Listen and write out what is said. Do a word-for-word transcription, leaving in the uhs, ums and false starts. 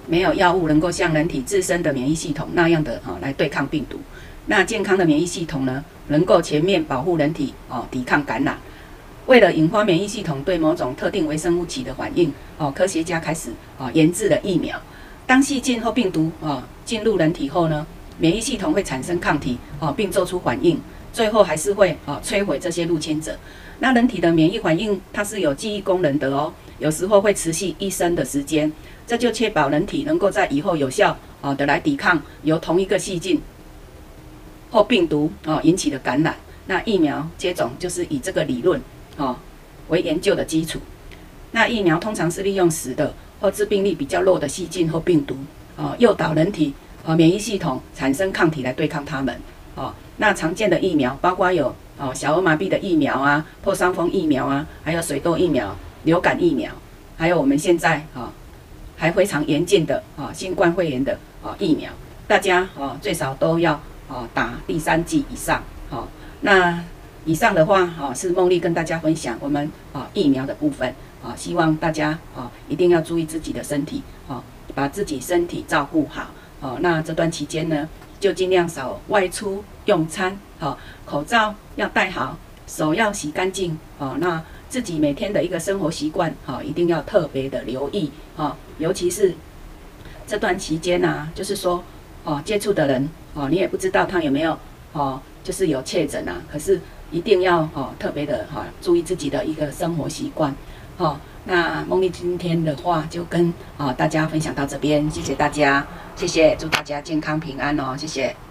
没有药物能够像人体自身的免疫系统那样的啊来对抗病毒。那健康的免疫系统呢，能够全面保护人体哦抵抗感染。为了引发免疫系统对某种特定微生物起的反应，哦，科学家开始啊研制了疫苗。当细菌或病毒啊进入人体后呢，免疫系统会产生抗体啊，并做出反应，最后还是会啊摧毁这些入侵者。那人体的免疫反应它是有记忆功能的哦，有时候会持续一生的时间，这就确保人体能够在以后有效啊的来抵抗由同一个细菌或病毒啊引起的感染。那疫苗接种就是以这个理论啊为研究的基础。那疫苗通常是利用死的或致病力比较弱的细菌或病毒啊，诱导人体啊免疫系统产生抗体来对抗它们。哦，那常见的疫苗包括有哦小儿麻痹的疫苗啊、破伤风疫苗啊，还有水痘疫苗、流感疫苗，还有我们现在啊、哦、还非常严峻的啊、哦、新冠肺炎的啊、哦、疫苗，大家啊、哦、最少都要啊、哦、打第三剂以上。好、哦，那以上的话啊、哦、是梦丽跟大家分享我们啊、哦、疫苗的部分啊、哦，希望大家啊、哦、一定要注意自己的身体啊、哦，把自己身体照顾好。哦，那这段期间呢，就尽量少外出用餐，好、哦，口罩要戴好，手要洗干净，哦，那自己每天的一个生活习惯，好、哦，一定要特别的留意，哦，尤其是这段期间啊，就是说，哦，接触的人，哦，你也不知道他有没有，哦，就是有确诊啊，可是一定要，哦，特别的，哈、哦，注意自己的一个生活习惯，哦。那梦丽今天的话就跟啊、呃、大家分享到这边，谢谢大家，谢谢，祝大家健康平安哦，谢谢。